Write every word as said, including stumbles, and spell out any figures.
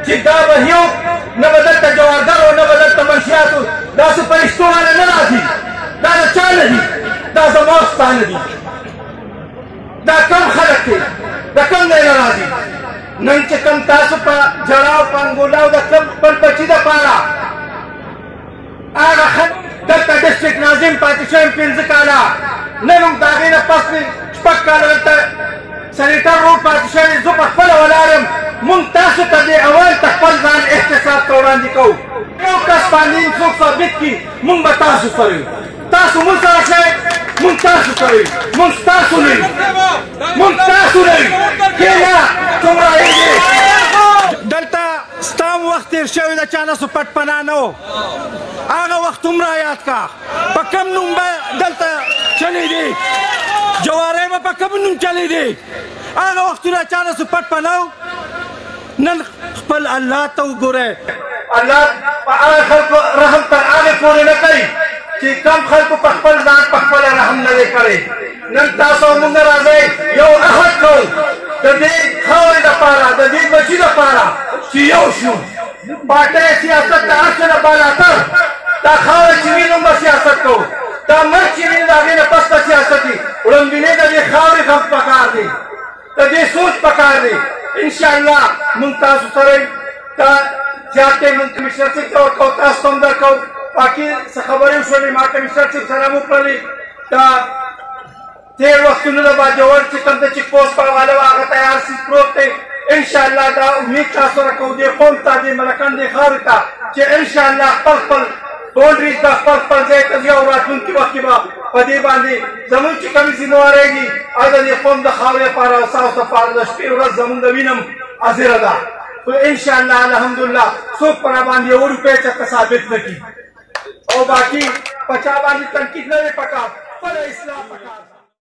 چې دا به یو نه به دلته جوارګرو نه به دلته منشیاتو داسې فرشتو والا نه راځي. دا د چا نه دي؟ دا زما او ستا نه دي. دا کم خلک دی؟ د کم ځای نه راځي؟ نن چې کوم تاسو په جړا او په انګولا او د خپل بچي دپاره هغه خلک دلته ډسټرکټ ناظم پاتې شوی یم پنځه کاله، نن هم د هغې نه پس مې شپږ کاله دلته سینیټر روډ پاتې شوی، زه په خپله ولاړ یم. مونږ تاسو ته دې اول ته خپل ځان احتساب ته وړاندې کوو. یو کس باندې څوک ثابت کړي مونږ به تاسو سره یو. تاسو مونږ سره شئ، مونږ تاسو سره یو. مونږ ستاسو نه یو، مونږ تاسو نه یو. کښېنه څومره یې دلته ستا هم وخت تېر شوی د چا نه سو پټ پناه نه و. هغه وخت هم را یاد کا په کوم نوم به دلته چلی دی، جواری به په کوم نوم چلی دی. هغه وختونه چا نه سو پټ پناه و. نن خپل الله ته وګورئ. الله په هغه خلکو رحم تر هغې پورې نه کوي چې کم خلکو په خپل ځان په خپله رحم نه دی کړی. نن تاسو او مونږ راځئ یو عهد کوو د دې خاورې دپاره د دې بچي دپاره چې یو شو. پارټۍ سیاست د هر څه نه بالاتر دا خاوره چې وي نوم به سیاست کوو. دا مرګ چې وي د هغې نه پس به سیاست وي. وړاندینې د دې خاورې غم پکار دی، د دې سوچ پکار دی. انشاءالله مونږ تاسو سره یو. دا زیاتې مونږ کمیشنر صاحب ته ورکوو، تاسو ته هم درکوو. باقي څه خبرې وشولې ما کمیشنر صاحب سره هم وکړلې. دا تېر وختونه د باجوړ چې کوم د چیک پوسټ په حواله وه هغه تیار سیز پروت دی. انشاءالله دا امید تاسو سره کوو دې قوم ته دې ملکن دې خاورې ته چې انشاءالله خپل خپل باونډریز به خپل خپل ځای ته ځي او راتلونکي وخت کې به په دې باندې زمونږ چې کومې ذمهوارۍ دي هغه د دې قوم د خاورې لپاره او ستاسو لپاره د شپې ورځ زمونږ د وینم حاضره ده. خو انشاءالله الحمدلله څوک په را باندې یو روپۍ چېرته ثابت نه کړي او باقي په چا باندې تنقید نه دی پکار، خپله اصلاح پکار.